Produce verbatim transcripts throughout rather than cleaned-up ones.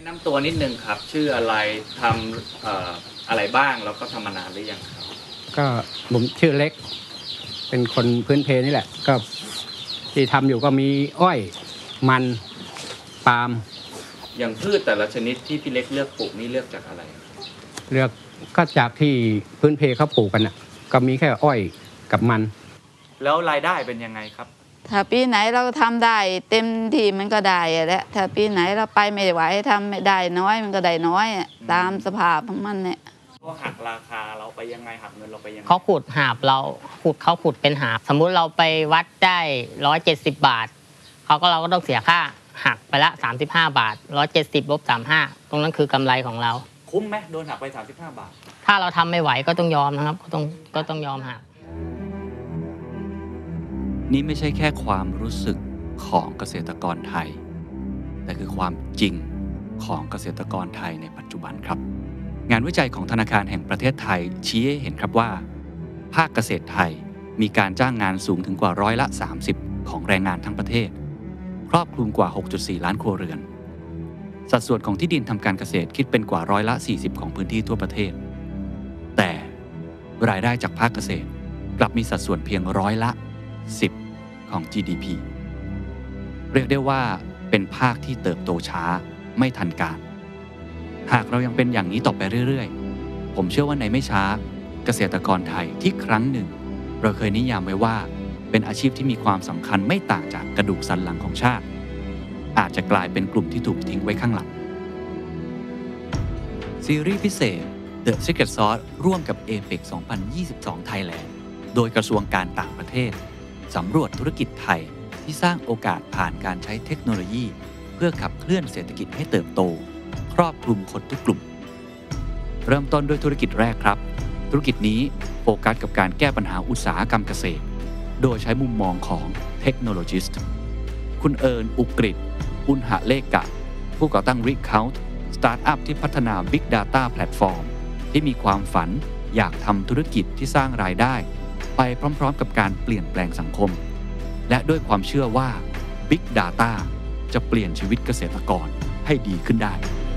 แนะนำตัวนิดนึงครับชื่ออะไรทำเอ่ออะไรบ้างแล้วก็ทำมานานหรือยังครับก็ผมชื่อเล็กเป็นคนพื้นเพนี่แหละก็ที่ทำอยู่ก็มีอ้อยมันปาล์มอย่างพืชแต่ละชนิดที่พี่เล็กเลือกปลูกนี่เลือกจากอะไรเลือกก็จากที่พื้นเพเขาปลูกกันน่ะก็มีแค่อ้อยกับมันแล้วรายได้เป็นยังไงครับถ้าปีไหนเราทำได้เต็มที่มันก็ได้แหละถ้าปีไหนเราไปไม่ไหวทำไม่ได้น้อยมันก็ได้น้อยตามสภาพของมันเนี่ยเขาหักราคาเราไปยังไงหักเงินเราไปยังไงเขาขุดหาบเราขุดเขาขุดเป็นหาบสมมุติเราไปวัดได้ร้อยเจ็ดสิบบาทเขาก็เราก็ต้องเสียค่าหักไปละสามสิบห้าบาทร้อยเจ็ดสิบลบสามห้าตรงนั้นคือกำไรของเราคุ้มไหมโดนหักไปสามสิบห้าบาทถ้าเราทำไม่ไหวก็ต้องยอมนะครับก็ต้องก็ต้องยอมหักนี่ไม่ใช่แค่ความรู้สึกของเกษตรกรไทยแต่คือความจริงของเกษตรกรไทยในปัจจุบันครับงานวิจัยของธนาคารแห่งประเทศไทยชี้ให้เห็นครับว่าภาคเกษตรไทยมีการจ้างงานสูงถึงกว่าร้อยละสามสิบของแรงงานทั้งประเทศครอบคลุมกว่า หกจุดสี่ ล้านครัวเรือนสัดส่วนของที่ดินทำการเกษตรคิดเป็นกว่าร้อยละสี่สิบของพื้นที่ทั่วประเทศแต่รายได้จากภาคเกษตรกลับมีสัดส่วนเพียงร้อยละสิบของ จี ดี พี เรียกได้ว่าเป็นภาคที่เติบโตช้าไม่ทันการหากเรายังเป็นอย่างนี้ต่อไปเรื่อยๆผมเชื่อว่าในไม่ช้าเกษตรกรไทยที่ครั้งหนึ่งเราเคยนิยามไว้ว่าเป็นอาชีพที่มีความสำคัญไม่ต่างจากกระดูกสันหลังของชาติอาจจะกลายเป็นกลุ่มที่ถูกทิ้งไว้ข้างหลังซีรีส์พิเศษ The Secret Sauce ร่วมกับ เอ เปก สองพันยี่สิบสอง Thailand โดยกระทรวงการต่างประเทศสำรวจธุรกิจไทยที่สร้างโอกาสผ่านการใช้เทคโนโลยีเพื่อขับเคลื่อนเศรษฐกิจให้เติบโตครอบคลุมคนทุกกลุ่มเริ่มต้นด้วยธุรกิจแรกครับธุรกิจนี้โฟกัสกับการแก้ปัญหาอุตสาหกรรมเกษตรโดยใช้มุมมองของเทคโนโลยิสต์คุณเอิญอุกฤษอุณหเลกะผู้ก่อตั้ง Recount สตาร์ทอัพที่พัฒนา Big Data Platform ที่มีความฝันอยากทำธุรกิจที่สร้างรายได้ไปพร้อมๆกับการเปลี่ยนแปลงสังคมและด้วยความเชื่อว่า Big Data จะเปลี่ยนชีวิตเกษตรกรให้ดีขึ้นได้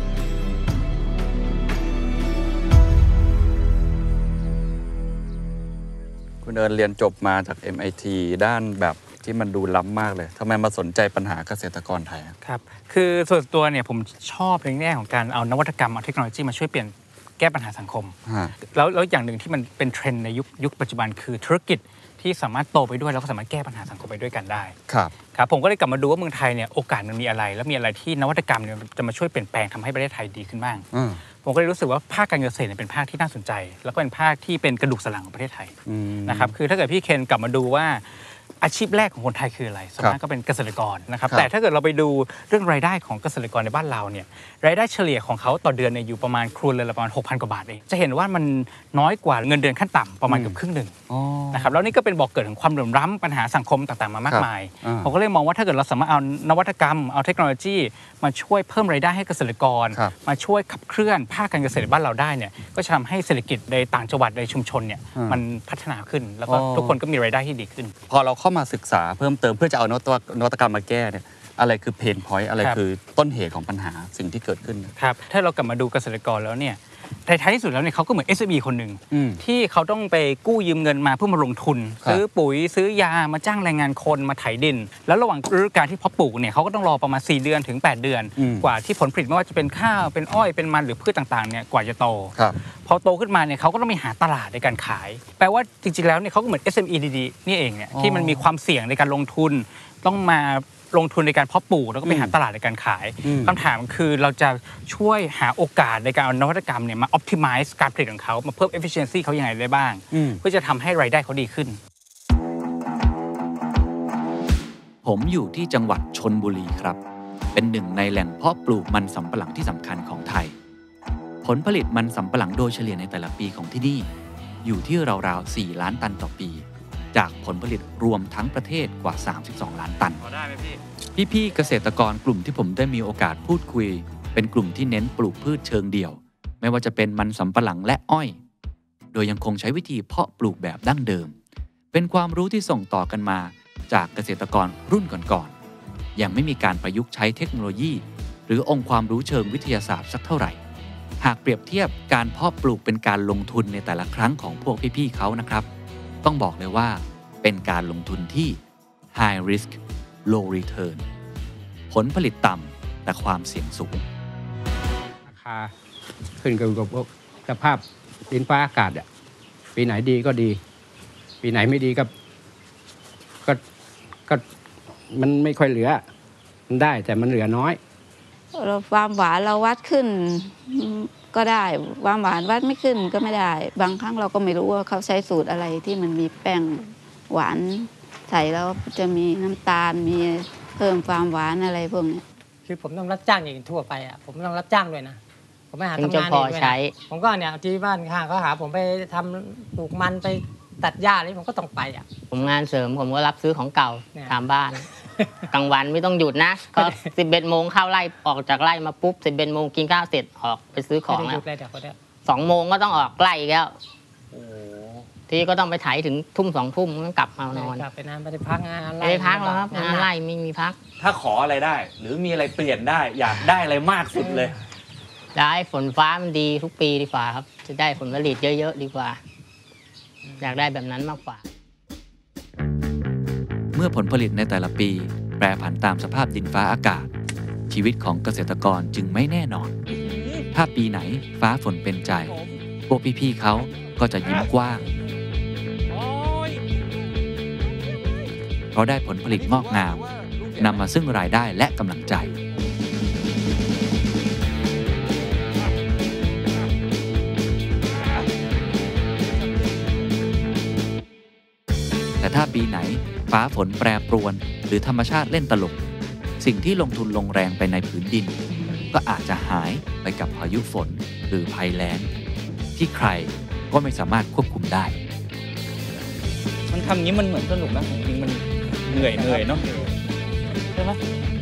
คุณเอิญเรียนจบมาจาก เอ็ม ไอ ที ด้านแบบที่มันดูล้ำมากเลยทำไมมาสนใจปัญหาเกษตรกรไทยครับคือส่วนตัวเนี่ยผมชอบในแง่ของการเอานวัตกรรมเอาเทคโนโลยีมาช่วยเปลี่ยนแก้ปัญหาสังคมแล้วแล้วอย่างหนึ่งที่มันเป็นเทรนด์ในยุคยุคปัจจุบันคือธุรกิจที่สามารถโตไปด้วยแล้วก็สามารถแก้ปัญหาสังคมไปด้วยกันได้ครับครับผมก็เลยกลับมาดูว่าเมืองไทยเนี่ยโอกาสมันมีอะไรแล้วมีอะไรที่นวัตกรรมเนี่ยจะมาช่วยเปลี่ยนแปลงทำให้ประเทศไทยดีขึ้นบ้างผมก็เลยรู้สึกว่าภาคการเกษตรเป็นภาคที่น่าสนใจแล้วก็เป็นภาคที่เป็นกระดูกสันหลังของประเทศไทยนะครับคือถ้าเกิดพี่เคนกลับมาดูว่าอาชีพแรกของคนไทยคืออะไรส่วนมากก็เป็นเกษตรกรนะครับแต่ถ้าเกิดเราไปดูเรื่องรายได้ของเกษตรกรในบ้านเราเนี่ยรายได้เฉลี่ยของเขาต่อเดือนเนี่ยอยู่ประมาณครัวเรือนละประมาณ หกพัน กว่าบาทเองจะเห็นว่ามันน้อยกว่าเงินเดือนขั้นต่ำประมาณเกือบครึ่งหนึ่งนะครับแล้วนี่ก็เป็นบ่อกเกิดของความเหลื่อมล้ำปัญหาสังคมต่างๆมามากมายผมก็เลยมองว่าถ้าเกิดเราสามารถเอานวัตกรรมเอาเทคโนโลยีมาช่วยเพิ่มรายได้ให้เกษตรกรมาช่วยขับเคลื่อนภาคการเกษตรบ้านเราได้เนี่ยก็จะทำให้เศรษฐกิจในต่างจังหวัดในชุมชนเนี่ยมันพัฒนาขึ้นแล้วก็ทุกคนก็มีรายได้ที่ดีขึ้นพอเราเข้ามาศึกษาเพิ่มเติมเพื่อจะเอานวัตกรรมมาแก้เนี่ยอะไรคือเพนพอยต์อะไรคือต้นเหตุของปัญหาสิ่งที่เกิดขึ้นครับถ้าเรากลับมาดูเกษตรกรแล้วเนี่ยในท้ายที่สุดแล้วเนี่ยเขาก็เหมือน เอส เอ็ม อี คนหนึ่งที่เขาต้องไปกู้ยืมเงินมาเพื่อมาลงทุนซื้อปุ๋ยซื้อยามาจ้างแรงงานคนมาไถดินแล้วระหว่างฤดูกาลที่เพาะปลูกเนี่ยเขาก็ต้องรอประมาณสี่เดือนถึงแปดเดือนกว่าที่ผลผลิตไม่ว่าจะเป็นข้าวเป็นอ้อยเป็นมันหรือพืชต่างๆเนี่ยกว่าจะโตพอโตขึ้นมาเนี่ยเขาก็ต้องมีหาตลาดในการขายแปลว่าจริงๆแล้วเนี่ยเขาก็เหมือน เอส เอ็ม อี ดีๆนี่เองเนี่ยที่มันมีความเสี่ยงในการลงทุนต้องมาลงทุนในการเพาะปลูกแล้วก็ไปหาตลาดในการขายคำถามคือเราจะช่วยหาโอกาสในการเอานวัตกรรมเนี่ยมา optimize การผลิตของเขามาเพิ่ม efficiency เขาอย่างไรได้บ้างเพื่อจะทำให้รายได้เขาดีขึ้นผมอยู่ที่จังหวัดชลบุรีครับเป็นหนึ่งในแหล่งเพาะปลูกมันสำปะหลังที่สำคัญของไทยผลผลิตมันสำปะหลังโดยเฉลี่ยในแต่ละปีของที่นี่อยู่ที่ราวๆสี่ล้านตันต่อปีจากผลผลิตรวมทั้งประเทศกว่าสามสิบสองล้านตันพอได้ไหมพี่พี่ๆเกษตรกรกลุ่มที่ผมได้มีโอกาสพูดคุยเป็นกลุ่มที่เน้นปลูกพืชเชิงเดี่ยวไม่ว่าจะเป็นมันสำปะหลังและอ้อยโดยยังคงใช้วิธีเพาะปลูกแบบดั้งเดิมเป็นความรู้ที่ส่งต่อกันมาจากเกษตรกรรุ่นก่อนๆยังไม่มีการประยุกต์ใช้เทคโนโลยีหรือองค์ความรู้เชิงวิทยาศาสตร์สักเท่าไหร่หากเปรียบเทียบการเพาะปลูกเป็นการลงทุนในแต่ละครั้งของพวกพี่ๆเขานะครับต้องบอกเลยว่าเป็นการลงทุนที่ high risk low return ผลผลิตต่ำแต่ความเสี่ยงสูงราคาขึ้นกับสภาพดินฟ้าอากาศอ่ะปีไหนดีก็ดีปีไหนไม่ดีก็ก็ก็มันไม่ค่อยเหลือมันได้แต่มันเหลือน้อยเราความหวานเราวัดขึ้นก็ได้ความหวานวัดไม่ขึ้นก็ไม่ได้บางครั้งเราก็ไม่รู้ว่าเขาใช้สูตรอะไรที่มันมีแป้งหวานใส่แล้วจะมีน้ำตาลมีเพิ่มความหวานอะไรพวกนี้คือผมต้องรับจ้างอย่างทั่วไปอ่ะผมต้องรับจ้างด้วยนะผมไม่หาทำงานเองด้วยนะผมก็เนี่ยที่บ้านข้างเขาหาผมไปทำปลูกมันไปตัดหญ้าอะไรผมก็ต้องไปอ่ะผมงานเสริมผมก็รับซื้อของเก่าตามบ้านกลางวันไม่ต้องหยุดนะก็สิบเอ็ดโมงเข้าไร่ออกจากไร่มาปุ๊บสิบเอ็ดโมงกินข้าวเสร็จออกไปซื้อของแล้วสองโมงก็ต้องออกไร่แล้วทีก็ต้องไปไถถึงทุ่มสองทุ่มก็กลับมานอนกลับไปนานไปพักงานไร่ไปพักแล้วครับงานไร่ไม่มีพักถ้าขออะไรได้หรือมีอะไรเปลี่ยนได้อยากได้อะไรมากสุดเลยได้ฝนฟ้ามันดีทุกปีดีกว่าครับจะได้ผลผลิตเยอะๆดีกว่าอยากได้แบบนั้นมากกว่าเมื่อผลผลิตในแต่ละปีแปรผันตามสภาพดินฟ้าอากาศชีวิตของเกษตรกรจึงไม่แน่นอนถ้าปีไหนฟ้าฝนเป็นใจพวกพี่ๆเขาก็จะยิ้มกว้างเพราะได้ผลผลิตงอกงามนำมาซึ่งรายได้และกำลังใจแต่ถ้าปีไหนฟ้าฝนแปรปรวนหรือธรรมชาติเล่นตลกสิ่งที่ลงทุนลงแรงไปในผืนดินก็อาจจะหายไปกับพายุฝนหรือภัยแล้งที่ใครก็ไม่สามารถควบคุมได้มันทำอย่างนี้มันเหมือนสนุกนะจริงมันเหนื่อยเหนื่อยเนาะใช่ไหม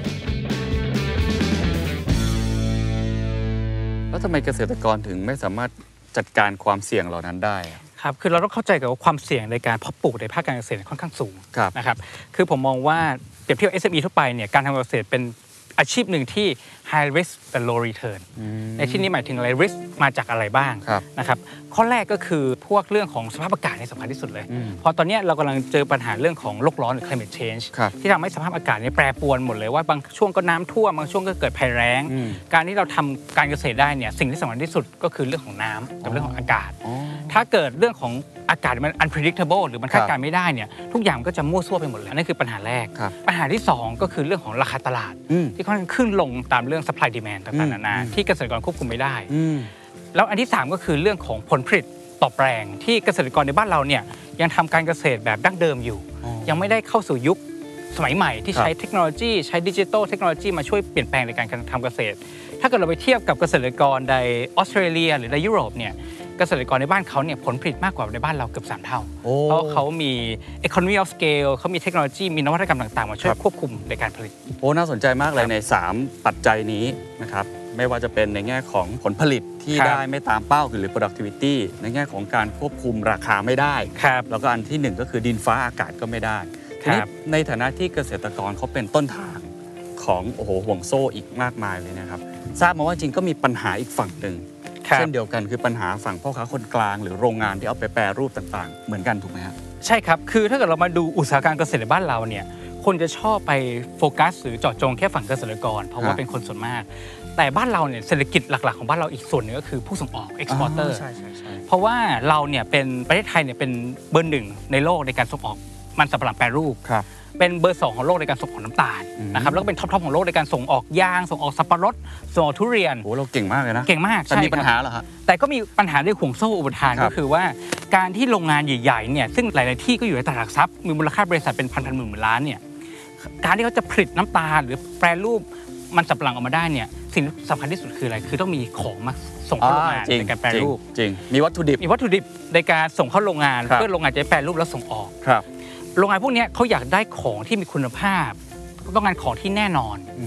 แล้วทำไมเกษตรกรถึงไม่สามารถจัดการความเสี่ยงเหล่านั้นได้ครับคือเราต้องเข้าใจกับว่าความเสี่ยงในการเพาะปลูกในภาคการเกษตรค่อนข้างสูงนะครับคือผมมองว่าเปรียบเทียบ เอส เอ็ม อี ทั่วไปเนี่ยการทำเกษตรเป็นอาชีพหนึ่งที่ high risk แต่ low return ในที่นี้หมายถึงอะไร risk มาจากอะไรบ้างนะครับข้อแรกก็คือพวกเรื่องของสภาพอากาศนี่สำคัญที่สุดเลยเพราะตอนนี้เรากำลังเจอปัญหาเรื่องของโลกร้อนหรือ climate change ที่ทำให้สภาพอากาศนี่แปรปรวนหมดเลยว่าบางช่วงก็น้ำท่วมบางช่วงก็เกิดภัยแล้งการที่เราทำการเกษตรได้เนี่ยสิ่งที่สำคัญที่สุดก็คือเรื่องของน้ำกับเรื่องของอากาศถ้าเกิดเรื่องของอากาศมัน unpredictable หรือมันคาดการณ์ไม่ได้เนี่ยทุกอย่างก็จะมั่วซั่วไปหมดเลยนั่นคือปัญหาแรกปัญหาที่สองก็คือเรื่องของราคาตลาดที่ค่อนข้างขึ้นลงตามเรื่อง supply demand ต่างๆนานาที่เกษตรกรควบคุมไม่ได้แล้วอันที่สามก็คือเรื่องของผลผลิตต่อแปลงที่เกษตรกรในบ้านเราเนี่ยยังทำการเกษตรแบบดั้งเดิมอยู่ยังไม่ได้เข้าสู่ยุคสมัยใหม่ที่ใช้เทคโนโลยีใช้ดิจิทัลเทคโนโลยีมาช่วยเปลี่ยนแปลงในการทำเกษตรถ้าเกิดเราไปเทียบกับเกษตรกรในออสเตรเลียหรือในยุโรปเนี่ยเกษตรกรในบ้านเขาเนี่ยผลผลิตมากกว่าในบ้านเราเกือบสามเท่าเพราะเขามี economy of scale เขามีเทคโนโลยีมีนวัตกรรมต่างๆมาช่วยควบคุมในการผลิตโอ้น่าสนใจมากเลยในสามปัจจัยนี้นะครับไม่ว่าจะเป็นในแง่ของผลผลิตที่ได้ไม่ตามเป้าหรือ productivity ในแง่ของการควบคุมราคาไม่ได้แล้วก็อันที่หนึ่งก็คือดินฟ้าอากาศก็ไม่ได้ทีนี้ในฐานะที่เกษตรกรเขาเป็นต้นทางของโอ้โหห่วงโซ่อีกมากมายเลยนะครับทราบมาว่าจริงก็มีปัญหาอีกฝั่งหนึ่งเช่นเดียวกันคือปัญหาฝั่งพ่อค้าคนกลางหรือโรงงานที่เอาไปแปรรูปต่างๆเหมือนกันถูกไหมครับใช่ครับคือถ้าเกิดเรามาดูอุตสาหกรรมเกษตรในบ้านเราเนี่ยคนจะชอบไปโฟกัสหรือเจาะจงแค่ฝั่งเกษตรกรเพราะว่าเป็นคนส่วนมากแต่บ้านเราเนี่ยเศรษฐกิจหลักๆของบ้านเราอีกส่วนหนึ่งก็คือผู้ส่งออก exporter ใช่ใช่ใช่เพราะว่าเราเนี่ยเป็นประเทศไทยเนี่ยเป็นเบอร์หนึ่งในโลกในการส่งออกมันสำปะหลังแปรรูปเป็นเบอร์สองของโลกในการส่งออกน้ำตาลนะครับแล้วก็เป็นท็อปๆของโลกในการส่งออกยางส่งออกสับปะรดส่งออกทุเรียนโอ้เราเก่งมากเลยนะเก่งมากแต่มีปัญหาเหรอครับแต่ก็มีปัญหาด้วยห่วงโซ่อุปทานก็คือว่าการที่โรงงานใหญ่ๆเนี่ยซึ่งหลายๆที่ก็อยู่ในตลาดหลักทรัพย์มีมูลค่าบริษัทเป็นพันๆหมื่นล้านเนี่ยการที่เขาจะผลิตน้ำตาลหรือแปรรูปมันสับปะหลังออกมาได้เนี่ยสิ่งสำคัญที่สุดคืออะไรคือต้องมีของมาส่งเข้าโรงงานในการแปรรูปจริงมีวัตถุดิบมีวัตถุดิบในการส่งเข้าโรงงานเพื่อโรงงานจะแปรรูปแล้วส่งออกโรงงานพวกนี้เขาอยากได้ของที่มีคุณภาพต้องการของที่แน่นอนค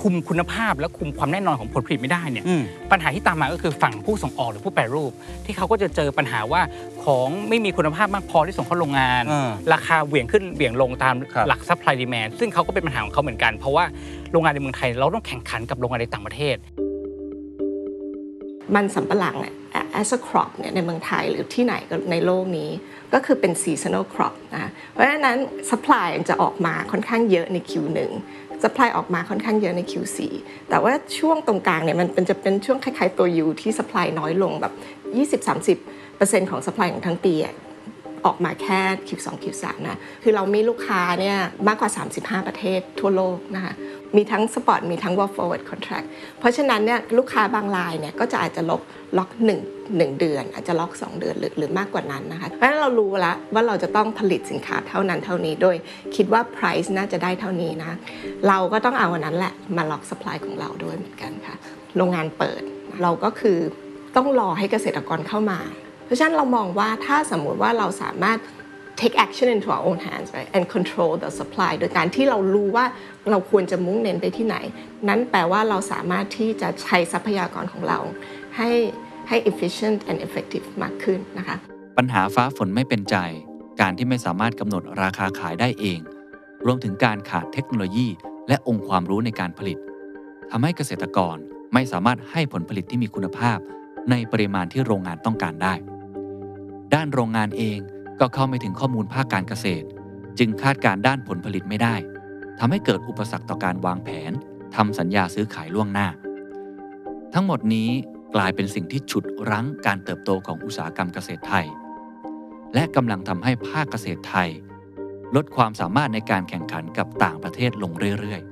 คุมคุณภาพและคุมความแน่นอนของผลผลิตไม่ได้เนี่ยปัญหาที่ตามมาก็คือฝั่งผู้ส่งออกหรือผู้แปรรูปที่เขาก็จะเจอปัญหาว่าของไม่มีคุณภาพมากพอที่ส่งเข้าโรงงานราคาเหวี่ยงขึ้นเหวี่ยงลงตามหลัก supply demand ซึ่งเขาก็เป็นปัญหาของเขาเหมือนกันเพราะว่าโรงงานในเมืองไทยเราต้องแข่งขันกับโรงงานในต่างประเทศมันสำปะหลัง as a crop เนี่ยในเมืองไทยหรือที่ไหนก็ในโลกนี้ก็คือเป็น seasonal crop นะเพราะฉะนั้น supply จะออกมาค่อนข้างเยอะใน คิว หนึ่ง supply ออกมาค่อนข้างเยอะใน คิว โฟร์ แต่ว่าช่วงตรงกลางเนี่ยมันเป็นจะเป็นช่วงคล้ายๆตัว U ที่ supply น้อยลงแบบ ยี่สิบถึงสามสิบเปอร์เซ็นต์ ของ supply ของทั้งปีออกมาแค่ คิว สอง คิว สาม นะคือเรามีลูกค้าเนี่ยมากกว่าสามสิบห้าประเทศทั่วโลกนะคะมีทั้งสปอร์ตมีทั้ง Work Forward Contract เพราะฉะนั้นเนี่ยลูกค้าบางรายเนี่ยก็จะอาจจะล็อกล็อกหนึ่ง หนึ่งเดือนอาจจะล็อกสองเดือนหรือหรือมากกว่านั้นนะคะเพราะฉะนั้นเรารู้แล้วว่าเราจะต้องผลิตสินค้าเท่านั้นเท่านี้โดยคิดว่า price น่าจะได้เท่านี้นะเราก็ต้องเอาวันนั้นแหละมาล็อก supply ของเราด้วยเหมือนกันค่ะโรงงานเปิดเราก็คือต้องรอให้เกษตรกรเข้ามาเพราะฉะนั้นเรามองว่าถ้าสมมุติว่าเราสามารถtake action into our own hands right and control the supply โดยการที่เรารู้ว่าเราควรจะมุ่งเน้นไปที่ไหนนั้นแปลว่าเราสามารถที่จะใช้ทรัพยากรของเราให้ให้ efficient and effective มากขึ้นนะคะปัญหาฟ้าฝนไม่เป็นใจการที่ไม่สามารถกำหนดราคาขายได้เองรวมถึงการขาดเทคโนโลยีและองค์ความรู้ในการผลิตทำให้เกษตรกรไม่สามารถให้ผลผลิตที่มีคุณภาพในปริมาณที่โรงงานต้องการได้ด้านโรงงานเองก็เข้าไม่ถึงข้อมูลภาคการเกษตรจึงคาดการด้านผลผลิตไม่ได้ทำให้เกิดอุปสรรคต่อการวางแผนทำสัญญาซื้อขายล่วงหน้าทั้งหมดนี้กลายเป็นสิ่งที่ฉุดรั้งการเติบโตของอุตสาหกรรมเกษตรไทยและกำลังทำให้ภาคเกษตรไทยลดความสามารถในการแข่งขันกับต่างประเทศลงเรื่อย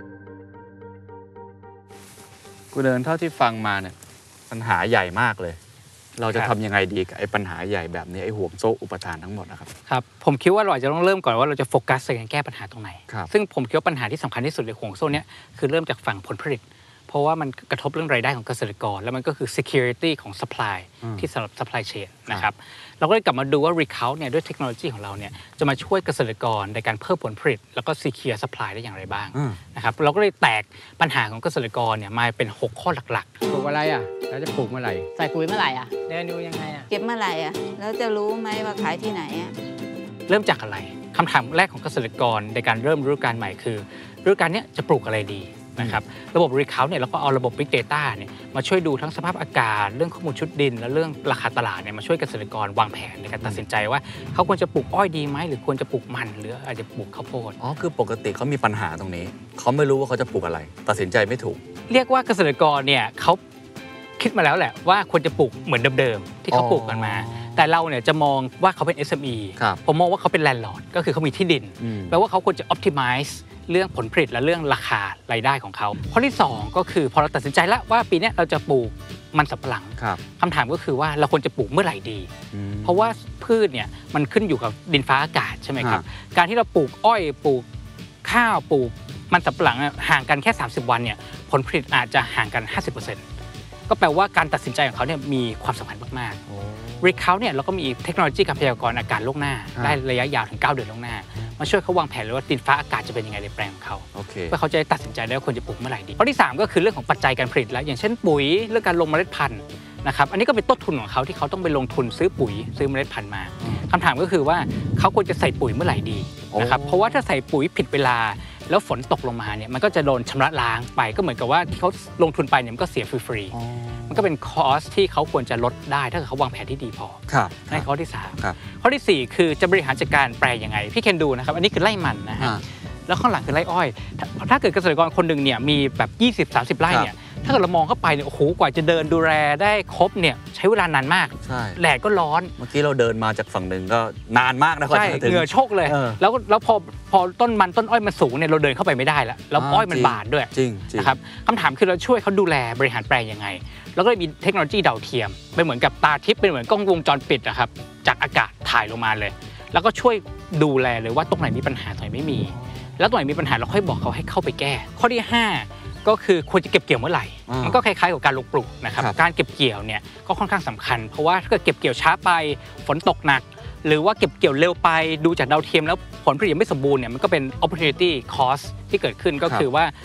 ๆกูเดินเท่าที่ฟังมาเนี่ยปัญหาใหญ่มากเลยเราจะทำยังไงดีกับไอ้ปัญหาใหญ่แบบนี้ไอ้ห่วงโซ่อุปทานทั้งหมดนะครับครับผมคิดว่าเราอาจจะต้องเริ่มก่อนว่าเราจะโฟกัสในการแก้ปัญหาตรงไหนซึ่งผมคิดว่าปัญหาที่สำคัญที่สุดในห่วงโซ่นี้คือเริ่มจากฝั่งผลผลิตเพราะว่ามันกระทบเรื่องรายได้ของเกษตรกรแล้วมันก็คือ security ของ supply ที่สำหรับ supply chain นะครับเราก็เลยกลับมาดูว่า recount เนี่ยด้วยเทคโนโลยีของเราเนี่ยจะมาช่วยเกษตรกรในการเพิ่มผลผลิตแล้วก็ secure supply ได้อย่างไรบ้างนะครับเราก็เลยแตกปัญหาของเกษตรกรเนี่ยมาเป็นหกข้อหลักๆปลูกอะไรอ่ะแล้วจะปลูกเมื่อไหร่ใส่ปุ๋ยเมื่อไหร่อ่ะเดินดูยังไงอ่ะเก็บเมื่อไหร่อ่ะแล้วจะรู้ไหมว่าขายที่ไหนอ่ะเริ่มจากอะไรคำถามแรกของเกษตรกรในการเริ่มฤดูกาลใหม่คือฤดูกาลนี้จะปลูกอะไรดีนะครับระบบ Recount เนี่ยเราก็เอาระบบ Big Data เนี่ยมาช่วยดูทั้งสภาพอากาศเรื่องข้อมูลชุดดินและเรื่องราคาตลาดเนี่ยมาช่วยเกษตรกรวางแผนในการตัดสินใจว่าเขาควรจะปลูกอ้อยดีไหมหรือควรจะปลูกมันหรืออาจจะปลูกข้าวโพดอ๋อคือปกติเขามีปัญหาตรงนี้เขาไม่รู้ว่าเขาจะปลูกอะไรตัดสินใจไม่ถูกเรียกว่าเกษตรกรเนี่ยเขาคิดมาแล้วแหละว่าควรจะปลูกเหมือนเดิมๆที่เขาปลูกกันมาแต่เราเนี่ยจะมองว่าเขาเป็น เอส เอ็ม อี ผมมองว่าเขาเป็นแลนด์ลอร์ดก็คือเขามีที่ดินแปลว่าเขาควรจะ optimizeเรื่องผลผลิตและเรื่องราคารายได้ของเขาข้อที่สองก็คือพอเราตัดสินใจแล้วว่าปีนี้เราจะปลูกมันสำปะหลังคำถามก็คือว่าเราควรจะปลูกเมื่อไหร่ดีเพราะว่าพืชเนี่ยมันขึ้นอยู่กับดินฟ้าอากาศใช่ไหมครับการที่เราปลูกอ้อยปลูกข้าวปลูกมันสำปะหลังห่างกันแค่สามสิบวันเนี่ยผลผลิตอาจจะห่างกัน ห้าสิบเปอร์เซ็นต์ ก็แปลว่าการตัดสินใจของเขาเนี่ยมีความสำคัญมากๆ Recount เนี่ยเราก็มีเทคโนโลยีการพยากรณ์อากาศล่วงหน้าได้ระยะยาวถึงเก้าเดือนล่วงหน้ามาช่วยเขาวางแผนเลยว่าดินฟ้าอากาศจะเป็นยังไงในแปลงของเขาเพื่อเขาจะตัดสินใจได้ว่าควรจะปลูกเมื่อไหร่ดีข้อที่สามก็คือเรื่องของปัจจัยการผลิตแล้วอย่างเช่นปุ๋ยเรื่องการลงเมล็ดพันธุ์นะครับอันนี้ก็เป็นต้นทุนของเขาที่เขาต้องไปลงทุนซื้อปุ๋ยซื้อเมล็ดพันธุ์มาคำถามก็คือว่าเขาควรจะใส่ปุ๋ยเมื่อไหร่ดีนะครับเพราะว่าถ้าใส่ปุ๋ยผิดเวลาแล้วฝนตกลงมาเนี่ยมันก็จะโดนชำระล้างไปก็เหมือนกับว่าที่เขาลงทุนไปเนี่ยมันก็เสียฟรีๆมันก็เป็นคอสที่เขาควรจะลดได้ถ้าเขาวางแผนที่ดีพอในข้อที่สามข้อที่สี่คือจะบริหารจัดการแปลงยังไงพี่เคนดูนะครับอันนี้คือไร่มันนะฮะแล้วข้างหลังคือไร่อ้อยถ้าเกิดเกษตรกรคนหนึ่งเนี่ยมีแบบ ยี่สิบถึงสามสิบ ไร่เนี่ยถ้าเกิดเรามองเข้าไปเนี่ยโอ้โหกว่าจะเดินดูแลได้ครบเนี่ยใช้เวลานานมากแดดก็ร้อนเมื่อกี้เราเดินมาจากฝั่งหนึ่งก็นานมากนะใช่เหงื่อโชกเลยแล้วแล้วพอพอต้นมันต้นอ้อยมันสูงเนี่ยเราเดินเข้าไปไม่ได้แล้วแล้วอ้อยมันบาดด้วยนะครับคำถามคือเราช่วยเขาดูแลบริหารแปลงยังไงแล้วก็มีเทคโนโลยีดาวเทียมเป็นเหมือนกับตาทิพย์เป็นเหมือนกล้องวงจรปิดนะครับจากอากาศถ่ายลงมาเลยแล้วก็ช่วยดูแลเลยว่าตรงไหนมีปัญหาตรงไหนไม่มีแล้วตรงไหนมีปัญหาเราค่อยบอกเขาให้เข้าไปแก้ข้อที่ห้าก็คือควรจะเก็บเกี่ยวเมื่อไหร่มันก็คล้ายๆกับการลงปลูกนะครับการเก็บเกี่ยวเนี่ยก็ค่อนข้างสำคัญเพราะว่าถ้าเกิดเก็บเกี่ยวช้าไปฝนตกหนักหรือว่าเก็บเกี่ยวเร็วไปดูจากดาวเทียมแล้วผลผลิตไม่สมบูรณ์เนี่ยมันก็เป็น opportunity cost ที่เกิดขึ้นก็คือว่า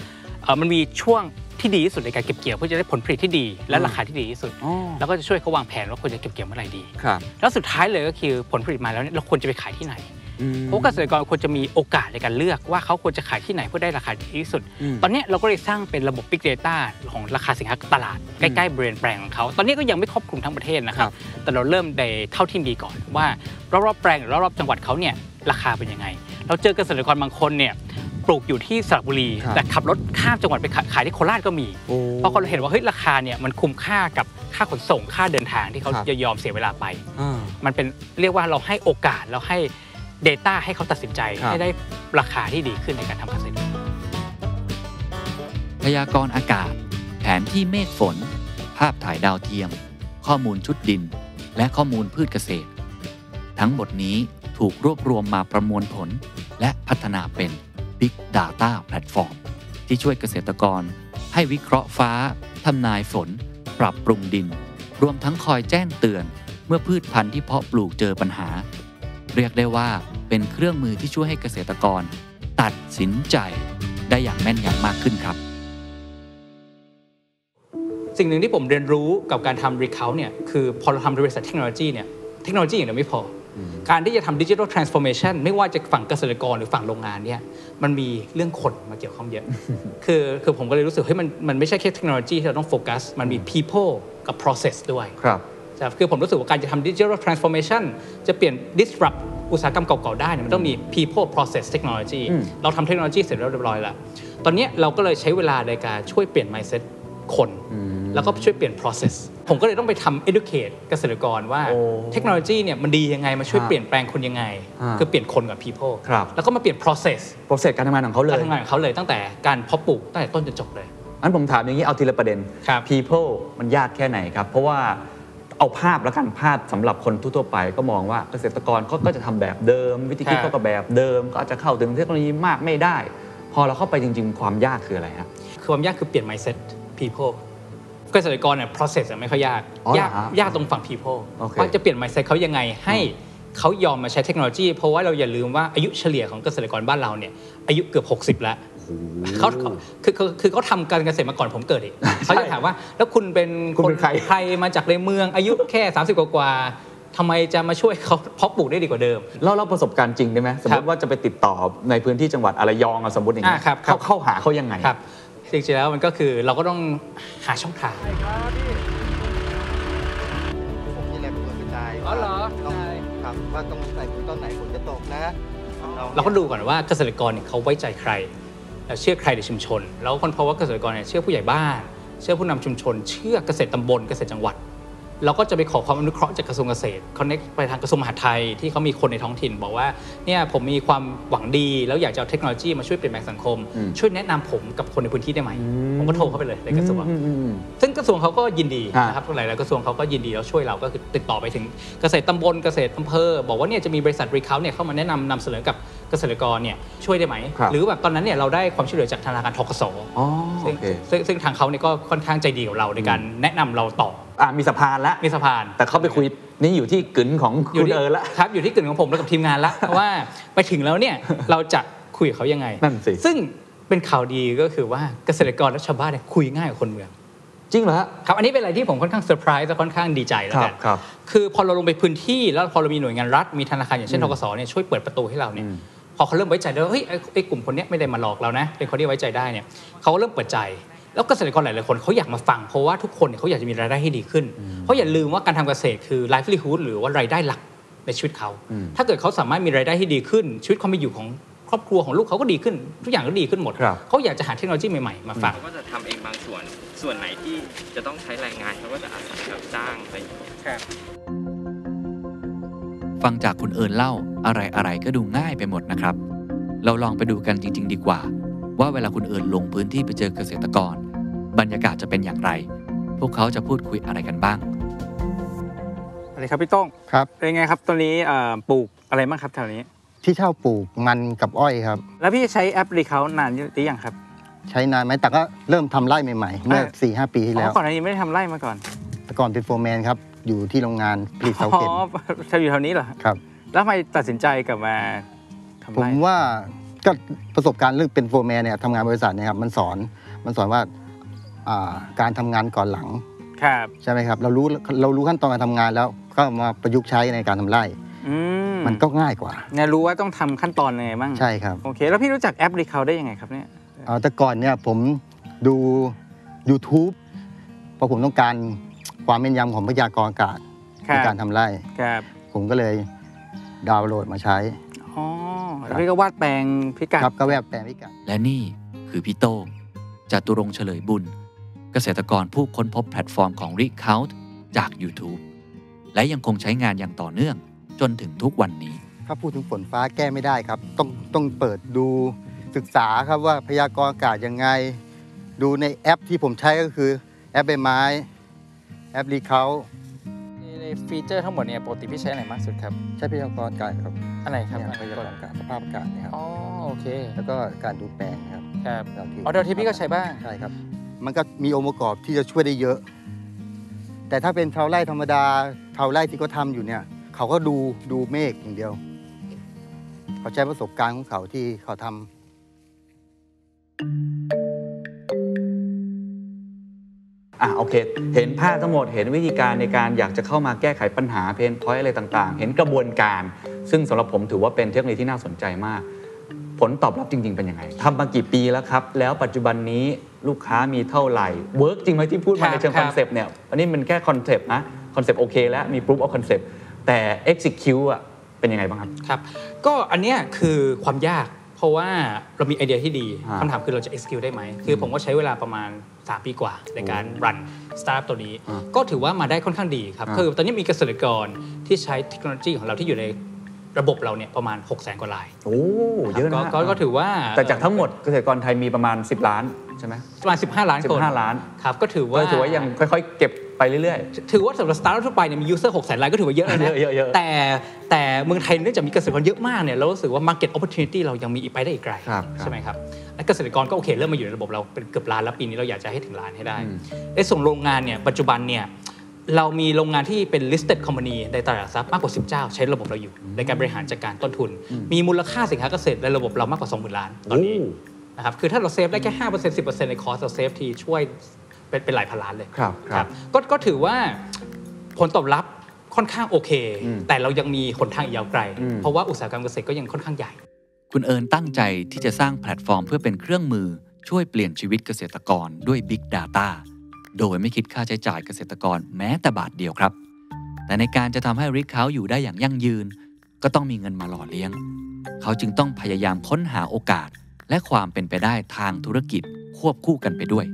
เออมันมีช่วงที่ดีที่สุดในการเก็บเกี่ยวเพื่อจะได้ผลผลิตที่ดีและราคาที่ดีที่สุดแล้วก็จะช่วยเขาวางแผนว่าควรจะเก็บเกี่ยวเมื่อไหร่ดีแล้วสุดท้ายเลยก็คือผลผลิตมาแล้วเราควรจะไปขายที่ไหนเพราะเกษตรกรควรจะมีโอกาสในการเลือกว่าเขาควรจะขายที่ไหนเพื่อได้ราคาดีที่สุดตอนนี้เราก็เลยสร้างเป็นระบบ Big Data ของราคาสินค้าตลาดใกล้ๆบริเวณแปลงของเขาตอนนี้ก็ยังไม่ครอบคลุมทั้งประเทศนะครับแต่เราเริ่มในเท่าที่มีก่อนว่ารอบๆแปลงหรือรอบๆจังหวัดเขาเนี่ยราคาเป็นยังไงเราเจอเกษตรกรบางคนเนี่ยปลูกอยู่ที่สระบุรีแต่ขับรถข้ามจังหวัดไปขายที่โคราชก็มีเพราะเขาเห็นว่าเฮ้ยราคาเนี่ยมันคุ้มค่ากับค่าขนส่งค่าเดินทางที่เขาจะยอมเสียเวลาไปมันเป็นเรียกว่าเราให้โอกาสเราให้ Data ให้เขาตัดสินใจให้ได้ราคาที่ดีขึ้นในการทำเกษตรพยากรณ์อากาศแผนที่เมฆฝนภาพถ่ายดาวเทียมข้อมูลชุดดินและข้อมูลพืชเกษตรทั้งหมดนี้ถูกรวบรวมมาประมวลผลและพัฒนาเป็น Big Data Platform ที่ช่วยเกษตรกรให้วิเคราะห์ฟ้าทำนายฝนปรับปรุงดินรวมทั้งคอยแจ้งเตือนเมื่อพืชพันธุ์ที่เพาะปลูกเจอปัญหาเรียกได้ว่าเป็นเครื่องมือที่ช่วยให้เกษตรกรตัดสินใจได้อย่างแม่นยำมากขึ้นครับสิ่งหนึ่งที่ผมเรียนรู้กับการทำ Recount เนี่ยคือพอเราทำบริษัทเทคโนโลยีเนี่ยเทคโนโลยีอย่างเดียวไม่พอการที่จะทำ Digital Transformation ไม่ว่าจะฝั่งเกษตรกรหรือฝั่งโรงงานเนี่ยมันมีเรื่องคนมาเกี่ยวข้องเยอะ คือคือผมก็เลยรู้สึกเฮ้ยมันมันไม่ใช่แค่เทคโนโลยีที่เราต้องโฟกัสมันมี people กับ process ด้วยครับคือผมรู้สึกว่าการจะทำ Digital Transformation จะเปลี่ยน disrupt อุตสาหกรรมเก่าๆได้มันต้องมี people process technology เราทำเทคโนโลยีเสร็จแล้วเรียบร้อยแล้วตอนนี้เราก็เลยใช้เวลาในการช่วยเปลี่ยน mindset คนแล้วก็ช่วยเปลี่ยน process ผมก็เลยต้องไปทำ educate เกษตรกรว่าเทคโนโลยีเนี่ยมันดียังไงมาช่วยเปลี่ยนแปลงคนยังไงคือเปลี่ยนคนกับ people แล้วก็มาเปลี่ยน process process การทำงานของเขาเลยการทำงานของเขาเลยตั้งแต่การเพาะปลูกตั้งแต่ต้นจนจบเลยงั้นผมถามอย่างนี้เอาทีละประเด็น people มันยากแค่ไหนครับเพราะว่าเอาภาพแล้วกันภาพสำหรับคนทั่วๆไปก็มองว่าเกษตรกรเขาก็จะทำแบบเดิมวิธีคิดเขาก็แบบเดิมก็อาจจะเข้าถึงเทคโนโลยีมากไม่ได้พอเราเข้าไปจริงๆความยากคืออะไรครับคือความยากคือเปลี่ยน mindset peopleเกษตรกรเนี่ย process ไม่ค่อยยากยากยากตรงฝั่ง people ว่าจะเปลี่ยน mindset เขายังไงให้เขายอมมาใช้เทคโนโลยีเพราะว่าเราอย่าลืมว่าอายุเฉลี่ยของเกษตรกรบ้านเราเนี่ยอายุเกือบหกสิบแล้วเขาคือคือเขาทำการเกษตรมาก่อนผมเกิดอีกเขาจะถามว่าแล้วคุณเป็นคนใครมาจากในเมืองอายุแค่สามสิบกว่าทำไมจะมาช่วยเขาเพาะปลูกได้ดีกว่าเดิมเล่าเล่าประสบการณ์จริงได้ไหมสมมติว่าจะไปติดต่อในพื้นที่จังหวัดระยองสมมติอย่างนี้เขาเข้าหาเขายังไงครับจริงๆแล้วมันก็คือเราก็ต้องหาช่องทางผมนี่แหละเป็นคนกระจายอ๋อเหรอครับว่าต้องใส่ปุ๋ยต้นไหนฝนจะตกนะเราก็ดูก่อนว่าเกษตรกรเขาไว้ใจใครแล้วเชื่อใครในชุมชนแล้วคนพบว่าเกษตรกรเนี่ยเชื่อผู้ใหญ่บ้านเชื่อผู้นำชุมชนเชื่อเกษตรตำบลเกษตรจังหวัดเราก็จะไปขอความอนุเคราะห์จากกระทรวงเกษตรคอนเนคไปทางกระทรวงมหาดไทยที่เขามีคนในท้องถิ่นบอกว่าเนี่ยผมมีความหวังดีแล้วอยากจะเอาเทคโนโลยีมาช่วยเปลี่ยนแปลงสังคมช่วยแนะนำผมกับคนในพื้นที่ได้ไหมผมก็โทรเข้าไปเลยในกระทรวงซึ่งกระทรวงเขาก็ยินดีนะครับหลายๆกระทรวงเขาก็ยินดีแล้วช่วยเราก็คือติดต่อไปถึงเกษตรตำบลเกษตรอำเภอบอกว่าเนี่ยจะมีบริษัท Recount เนี่ยเข้ามาแนะนำนำเสนอกับเกษตรกรเนี่ยช่วยได้ไหมหรือแบบตอนนั้นเนี่ยเราได้ความช่วยเหลือจากธนาคารธกสซึ่งซึ่งทางเขาเนี่ยก็ค่อนข้างใจดีกับเราในการแนะนำเราต่อมีสะพานละมีสะพานแต่เขาไปคุยนี่อยู่ที่กึ๋นของคุณเอิญละครับอยู่ที่กึ๋นของผมแล้วกับทีมงานละเพราะว่าไปถึงแล้วเนี่ยเราจะคุยกับเขายังไงนั่นสิซึ่งเป็นข่าวดีก็คือว่าเกษตรกรและชาวบ้านเนี่ยคุยง่ายกว่าคนเมืองจริงเหรอครับอันนี้เป็นอะไรที่ผมค่อนข้างเซอร์ไพรส์และค่อนข้างดีใจแล้วกันคือพอเราลงไปพื้นที่แล้วพอเรามีหน่วยงานรัฐมีธนาคารอย่างเช่นธกสเนี่ยช่วยเปิดประตูให้เราเนี่ยพอเขาเริ่มไว้ใจแล้วเฮ้ยไอ้กลุ่มคนนี้ไม่ได้มาหลอกเรานะเป็นคนที่ไว้ใจได้เนี่ยเขาก็เริ่มเปิดใจแล้วเกษตรกรหลายๆคนเขาอยากมาฟังเพราะว่าทุกคนเนี่ยเขาอยากจะมีรายได้ให้ดีขึ้นเพราะอย่าลืมว่าการทำเกษตรคือ livelihood หรือว่ารายได้หลักในชีวิตเขาถ้าเกิดเขาสามารถมีรายได้ที่ดีขึ้นชีวิตความเป็นอยู่ของครอบครัวของลูกเขาก็ดีขึ้นทุกอย่างก็ดีขึ้นหมดเขาอยากจะหาเทคโนโลยีใหม่ๆมาฟังก็จะทำเองบางส่วนส่วนไหนที่จะต้องใช้แรงงานเขาก็จะอาศัยรับจ้างอะไรอย่างเงี้ยฟังจากคุณเอิญเล่าอะไรๆก็ดูง่ายไปหมดนะครับเราลองไปดูกันจริงๆดีกว่าว่าเวลาคุณเอิญลงพื้นที่ไปเจอเกษตรกรบรรยากาศจะเป็นอย่างไรพวกเขาจะพูดคุยอะไรกันบ้างสวัสดีครับพี่ต้งครับเป็นไงครับตอนนี้ปลูกอะไรบ้างครับแถวนี้ที่เช่าปลูกมันกับอ้อยครับแล้วพี่ใช้แอป Recount นานหรือยังครับใช้นานไหมแต่ก็เริ่มทำไร่ใหม่ๆเมื่อ สี่ห้า ปีที่แล้วก่อนหน้านี้ไม่ได้ทำไร่มาก่อนแต่ก่อนเป็นโฟร์แมนครับอยู่ที่โรงงานผลิตเสาเข็มอ๋ออยู่แถวนี้เหรอครับแล้วทำไมตัดสินใจกลับมาทำไร่ผมว่าก็ประสบการณ์เรื่องเป็นโฟร์แมนเนี่ยทำงานบริษัทเนี่ยครับมันสอนมันสอนว่าการทำงานก่อนหลังครับใช่ไหมครับเรารู้เรารู้ขั้นตอนการทำงานแล้วก็มาประยุกต์ใช้ในการทำไร่มันก็ง่ายกว่าเนี่ยรู้ว่าต้องทำขั้นตอนยังไงบ้างใช่ครับโอเคแล้วพี่รู้จักแอป Recount ได้ยังไงครับเนี่ยแต่ก่อนเนี่ยผมดู YouTube เพราะผมต้องการความแม่นยำของพยากรณ์อากาศในการทำไร่ผมก็เลยดาวน์โหลดมาใช้อ๋อแล้วพี่ก็วาดแปลงพิกัดครับก็แวบแปลงพิกัดและนี่คือพี่โต้งจตุรงค์เฉลยบุญเกษตรกรผู้ค้นพบแพลตฟอร์มของ Recount จาก YouTube และยังคงใช้งานอย่างต่อเนื่องจนถึงทุกวันนี้ถ้าพูดถึงฝนฟ้าแก้ไม่ได้ครับต้องต้องเปิดดูศึกษาครับว่าพยากรณ์อากาศยังไงดูในแอปที่ผมใช้ก็คือแอปใบไม้แอป Recount ในฟีเจอร์ทั้งหมดเนี่ยปกติพี่ใช้ไหนมากสุดครับใช้พยากรณ์อากาศครับอะไรครับพยากรณ์อากาศสภาพอากาศนะครับอ๋อโอเคแล้วก็การดูแปลงครับครับอ๋อเดี๋ยวที่พี่ก็ใช้บ้างใช่ครับมันก็มีองค์ประกอบที่จะช่วยได้เยอะแต่ถ้าเป็นชาวไร่ธรรมดาชาวไร่ที่เขาทำอยู่เนี่ยเขาก็ดูดูเมฆอย่างเดียวเขาใช้ประสบการณ์ของเขาที่เขาทำอ่ะโอเคเห็นภาพทั้งหมดเห็นวิธีการในการอยากจะเข้ามาแก้ไขปัญหาเพนพอยต์อะไรต่างๆเห็นกระบวนการซึ่งสำหรับผมถือว่าเป็นเทคโนโลยีที่น่าสนใจมากผลตอบรับจริงๆเป็นยังไงทำมากี่ปีแล้วครับแล้วปัจจุบันนี้ลูกค้ามีเท่าไหร่เวิร์กจริงไหมที่พูดมาในเชิงคอนเซปต์เนี่ยอันนี้มันแค่คอนเซปต์นะคอนเซปต์โอเคแล้วมี proof of concept แต่ execute อ่ะเป็นยังไงบ้างครับครับก็อันเนี้ยคือความยากเพราะว่าเรามีไอเดียที่ดีคำถามคือเราจะ execute ได้ไหมคือผมก็ใช้เวลาประมาณสามปีกว่าในการรันสตาร์ทตัวนี้ก็ถือว่ามาได้ค่อนข้างดีครับคือตอนนี้มีเกษตรกรที่ใช้เทคโนโลยีของเราที่อยู่ในระบบเราเนี่ยประมาณ หกแสน กว่ารายโอ้เยอะนะก็ถือว่าแต่จากทั้งหมดเกษตรกรไทยมีประมาณสิบล้านใช่ไหมประมาณสิบห้าล้านคนสิบห้าล้านครับก็ถือว่าถือว่ายังค่อยๆเก็บไปเรื่อยๆถือว่าสำหรับสตาร์ทอัพทั่วไปเนี่ยมียูเซอร์ หกแสน รายก็ถือว่าเยอะแล้วนะแต่แต่เมืองไทยเนื่องจากมีเกษตรกรเยอะมากเนี่ยเรารู้สึกว่า market opportunity เรายังมีอีกไปได้อีกไกลใช่ไหมครับและเกษตรกรก็โอเคเริ่มมาอยู่ในระบบเราเป็นเกือบล้านแล้วปีนี้เราอยากจะให้ถึงล้านให้ได้ในส่วนโรงงานเนี่ยปัจจุบันเนี่ยเรามีโรงงานที่เป็น listed company ในตลาดหลักทรัพย์มากกว่าสิบเจ้าใช้ระบบเราอยู่ในการบริหารจัดการต้นทุนมีมูลค่าสินค้าเกษตรในระบบเรามากกว่า สองหมื่น ล้านตอนนี้นะครับคือถ้าเราเซฟได้แค่ ห้าเปอร์เซ็นต์ สิบเปอร์เซ็นต์ ในคอสเราเซฟทีช่วยเป็นเป็นหลายพันล้านเลยครับครับก็ก็ถือว่าผลตอบรับค่อนข้างโอเคแต่เรายังมีหนทางอีกยาวไกลเพราะว่าอุตสาหกรรมเกษตรก็ยังค่อนข้างใหญ่คุณเอิญตั้งใจที่จะสร้างแพลตฟอร์มเพื่อเป็นเครื่องมือช่วยเปลี่ยนชีวิตเกษตรกรด้วย Big Data โดยไม่คิดค่าใช้จ่ายเกษตรกรแม้แต่บาทเดียวครับแต่ในการจะทำให้ Recount อยู่ได้อย่างยั่งยืนก็ต้องมีเงินมาหล่อเลี้ยงเขาจึงต้องพยายามค้นหาโอกาสและความเป็นไปได้ทางธุรกิจควบคู่กันไปด้วย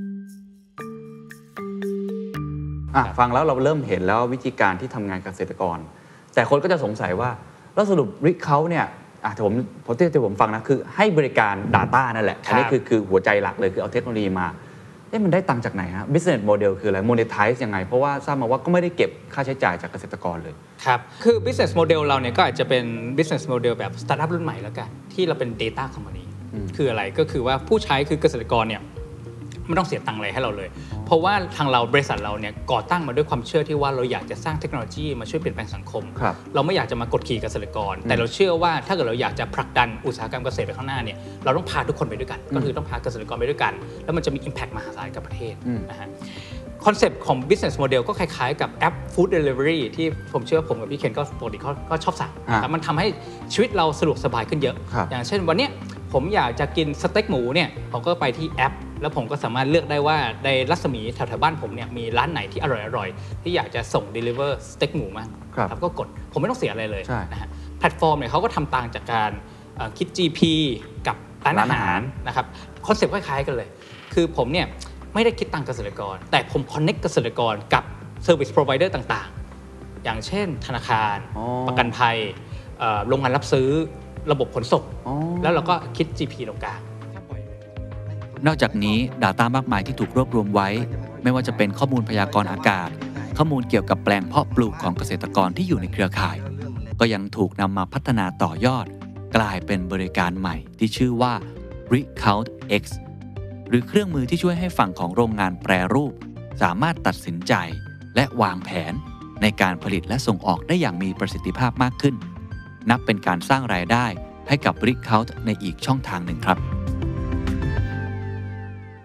ฟังแล้วเราเริ่มเห็นแล้ววิธีการที่ทำงานเกษตรกรแต่คนก็จะสงสัยว่าแล้วสรุป Recount เนี่ยผมผมที่ผมฟังนะคือให้บริการ Data นั่นแหละอันนี้คือคือหัวใจหลักเลยคือเอาเทคโนโลยีมาเอ๊ะมันได้ตังค์จากไหนฮะ business model คืออะไร monetize ยังไงเพราะว่าทราบมาว่าก็ไม่ได้เก็บค่าใช้จ่ายจากเกษตรกรเลยครับคือ business model เราเนี่ยก็อาจจะเป็น business model แบบ startup รุ่นใหม่แล้วกันที่เราเป็น data company คืออะไรก็คือว่าผู้ใช้คือเกษตรกรเนี่ยไม่ต้องเสียตังค์อะไรให้เราเลยเพราะว่าทางเราบริษัทเราเนี่ยก่อตั้งมาด้วยความเชื่อที่ว่าเราอยากจะสร้างเทคโนโลยีมาช่วยเปลี่ยนแปลงสังคมเราไม่อยากจะมากดขี่เกษตรกรแต่เราเชื่อว่าถ้าเกิดเราอยากจะผลักดันอุตสาหกรรมเกษตรไปข้างหน้าเนี่ยเราต้องพาทุกคนไปด้วยกันก็คือต้องพาเกษตรกรไปด้วยกันแล้วมันจะมี impact มหาศาลกับประเทศนะฮะคอนเซปต์ของ business model ก็คล้ายๆกับแอป food delivery ที่ผมเชื่อผมกับพี่เคนก็ปกติก็ชอบสั่งมันทำให้ชีวิตเราสะดวกสบายขึ้นเยอะอย่างเช่นวันนี้ผมอยากจะกินสเต็กหมูเนี่ยผมก็ไปที่แอปแล้วผมก็สามารถเลือกได้ว่าในรัศมีแถวๆบ้านผมเนี่ยมีร้านไหนที่อร่อยๆที่อยากจะส่ง deliver สเต็กหมูมาครับก็กดผมไม่ต้องเสียอะไรเลยนะฮะแพลตฟอร์มเนี่ยเขาก็ทำต่างจากการคิด จี พี กับร้านอาหารนะครับคอนเซ็ปต์คล้ายๆกันเลยคือผมเนี่ยไม่ได้คิดตังค์เกษตรกรแต่ผม connect เกษตรกรกับ service provider ต่างๆอย่างเช่นธนาคารประกันภัยโรงงานรับซื้อระบบขนส่งแล้วเราก็คิด จี พี ตรงกลางนอกจากนี้ Data มากมายที่ถูกรวบรวมไว้ไม่ว่าจะเป็นข้อมูลพยากรณ์อากาศข้อมูลเกี่ยวกับแปลงเพาะปลูกของเกษตรกรที่อยู่ในเครือข่ายก็ยังถูกนำมาพัฒนาต่อยอดกลายเป็นบริการใหม่ที่ชื่อว่า Recount X หรือเครื่องมือที่ช่วยให้ฝั่งของโรงงานแปรรูปสามารถตัดสินใจและวางแผนในการผลิตและส่งออกได้อย่างมีประสิทธิภาพมากขึ้นนับเป็นการสร้างรายได้ให้กับ Recount ในอีกช่องทางหนึ่งครับ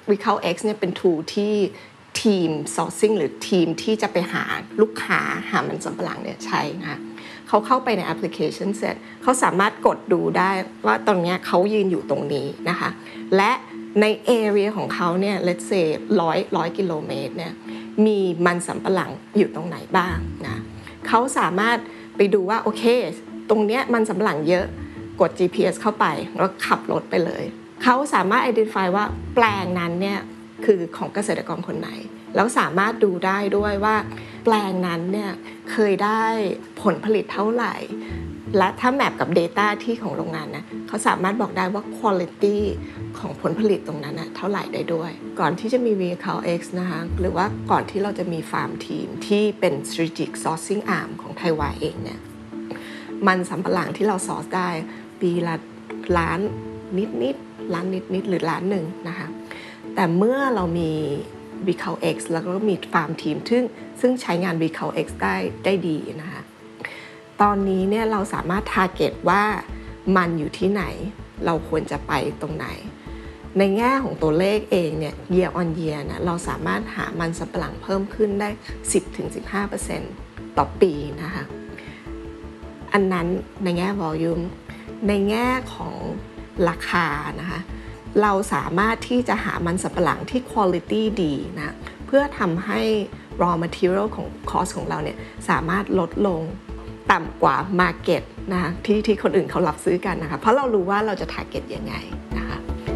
Recall X เนี่ยเป็น tool ที่ทีม sourcing หรือทีมที่จะไปหาลูกค้าหามันสำปะหลังเนี่ยใช้นะคะเขาเข้าไปในแอปพลิเคชันเสร็จเขาสามารถกดดูได้ว่าตรงนี้เขายืนอยู่ตรงนี้นะคะและใน area ของเขาเนี่ย let's say ร้อยร้อยกิโลเมตรเนี่ยมีมันสำปะหลังอยู่ตรงไหนบ้างนะเขาสามารถไปดูว่าโอเคตรงเนี้ยมันสำปะหลังเยอะกด จี พี เอส เข้าไปแล้วขับรถไปเลยเขาสามารถ identify ว่าแปลงนั้นเนี่ยคือของเกษตรกรคนไหนแล้วสามารถดูได้ด้วยว่าแปลงนั้นเนี่ยเคยได้ผลผลิตเท่าไหร่และถ้าแมปกับ Data ที่ของโรงงานนะเขาสามารถบอกได้ว่า Quality ของผลผลิตตรงนั้นนะเท่าไหร่ได้ด้วยก่อนที่จะมี Recall X นะคะหรือว่าก่อนที่เราจะมีฟาร์มทีมที่เป็น Strategic Sourcing Arm ของไทยวาเองเนี่ยมันสำปะหลังที่เราซอร์สได้ปีละล้านนิดๆล้านนิดๆหรือล้านหนึ่งนะคะแต่เมื่อเรามี Recall X แล้วก็มีฟาร์มทีมซึ่งซึ่งใช้งาน Recall X ได้ได้ดีนะคะตอนนี้เนี่ยเราสามารถ target ว่ามันอยู่ที่ไหนเราควรจะไปตรงไหนในแง่ของตัวเลขเองเนี่ย year on year นะเราสามารถหามันสำปะหลังเพิ่มขึ้นได้ สิบถึงสิบห้าเปอร์เซ็นต์ ต่อปีนะคะอันนั้นในแง่ volume ในแง่ของราคานะคะเราสามารถที่จะหามันสำปะหลังที่ quality ดีนะเพื่อทำให้ raw material ของ cost ของเราเนี่ยสามารถลดลงต่ำกว่า market นะคะที่ที่คนอื่นเขารับซื้อกันนะคะเพราะเรารู้ว่าเราจะ target ยังไงนะคะ